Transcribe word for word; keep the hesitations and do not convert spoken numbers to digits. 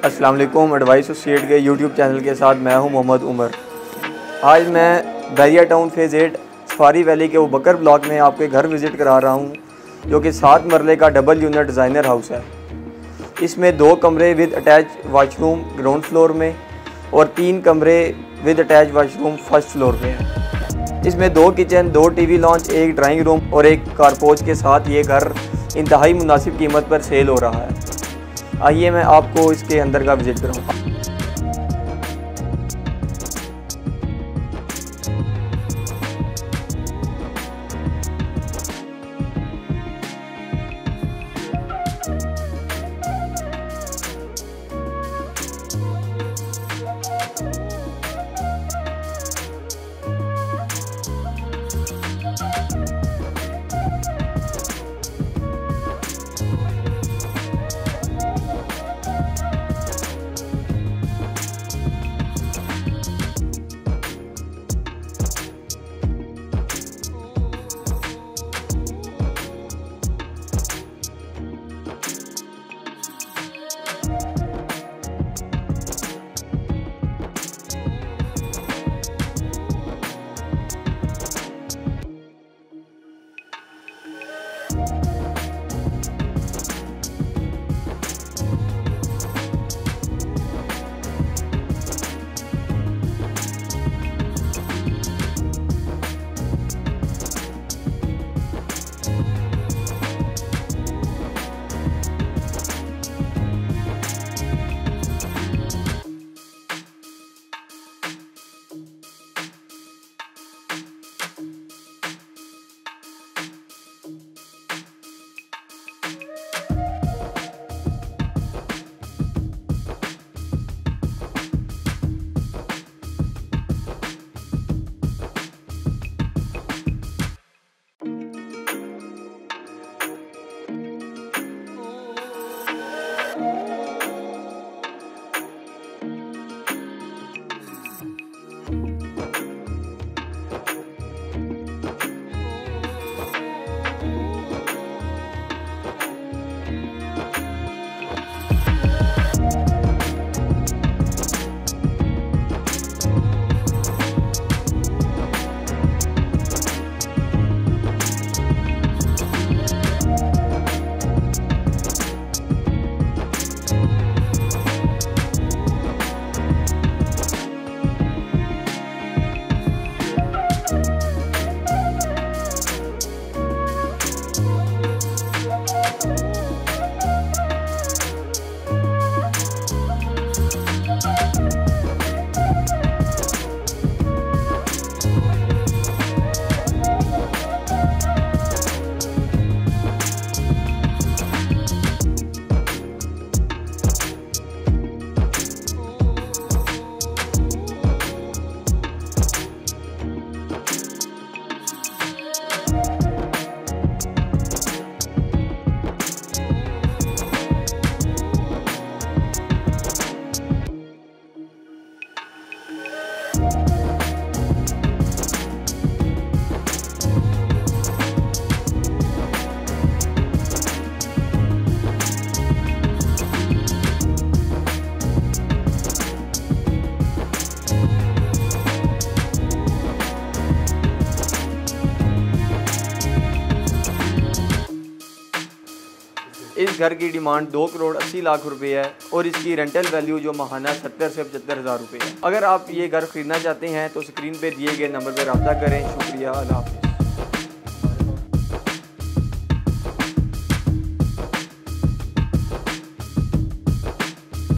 अस्सलाम वालेकुम। Advice associate के यूट्यूब चैनल के साथ मैं हूं मोहम्मद उमर। आज मैं Bahria town phase eight safari valley के बकर ब्लॉक में आपके घर विज़िट करा रहा हूं, जो कि सात मरले का डबल यूनिट डिज़ाइनर हाउस है। इसमें दो कमरे with attach washroom ground floor में और तीन कमरे with attach washroom first floor पे हैं। इसमें दो किचन, दो टीवी लॉन्च, एक ड्राइंग रूम और एक कारपोच के साथ ये घर इंतहाई मुनासिब कीमत पर सेल हो रहा है। आइए मैं आपको इसके अंदर का विज़िट कराऊँ। इस घर की डिमांड दो करोड़ अस्सी लाख रुपए है और इसकी रेंटल वैल्यू जो माहाना सत्तर से पचहत्तर हज़ार रुपये है। अगर आप ये घर खरीदना चाहते हैं तो स्क्रीन पे दिए गए नंबर पर रब्ता करें। शुक्रिया, अल्लाह हाफ़िज़।